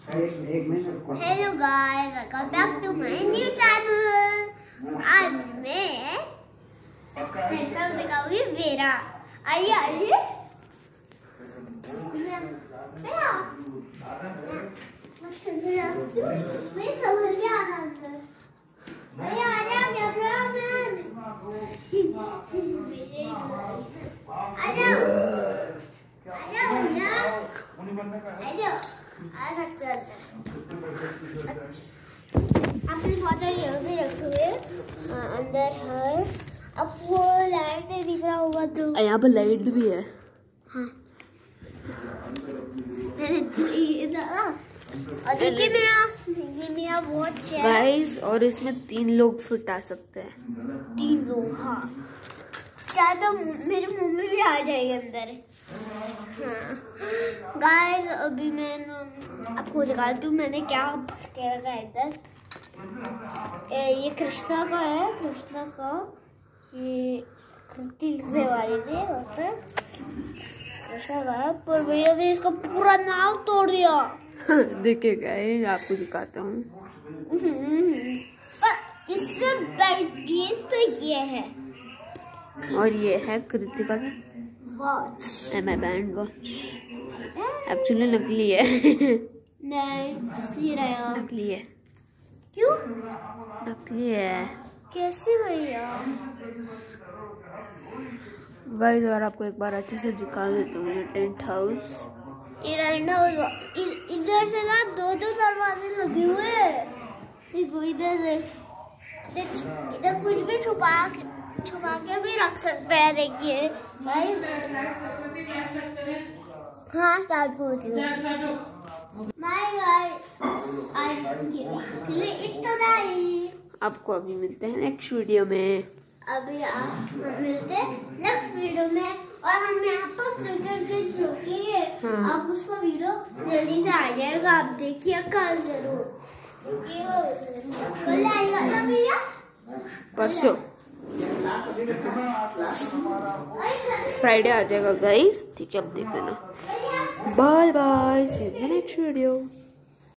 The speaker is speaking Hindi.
Hello guys, welcome back to my new channel. आज मैं दिखाऊंगी मेरा। आइए आइए। मैं समझ गया आ सकते हैं। अपनी बोतल यहाँ पे रखे हुए अंदर है। अब वो लाइट नहीं दिख रहा होगा तो यहाँ पे लाइट भी है। हाँ। और ये मेरा वॉच है गाइस, और इसमें 3 लोग फिट आ सकते हैं। 3 लोग, हाँ। क्या तो मेरी मम्मी भी आ जाएगी अंदर। हाँ गाइस, अभी मैं आपको दिखाती हूँ मैंने क्या रखा है इधर। ये कृष्णा का है, कृष्णा का ये कृति लिखने वाली थी कृष्णा का है, पर भैया ने इसका पूरा नाक तोड़ दिया। देखिए गाइस, आपको दिखाता हूँ। पर इससे बेस्ट तो ये है, और ये है कृतिका का watch. M I band watch. Actually नकली है। नहीं, असली रहेगा। नकली है। क्यों नकली है? कैसे भैया? गाइस, और आपको एक बार अच्छे से दिखा देता हूँ। ये टेंट हाउस, इधर से ना 2 दरवाजे लगे हुए हैं। इधर से इधर कुछ भी छुपा के भी रख सकते हैं। देखिए हाँ, स्टार्ट होती है। इतना ही। आपको अभी मिलते हैं नेक्स्ट वीडियो में। अभी आप मिलते हैं नेक्स्ट वीडियो में, और हम यहाँ पर क्रिकेट के चुके। आप उसका वीडियो जल्दी से आ जाएगा, आप देखिए कल जरूर। कल आएगा ना भैया? परसों फ्राइडे आ जाएगा गाइस, ठीक है, अब देख लेना। Bye bye, see you in the next video.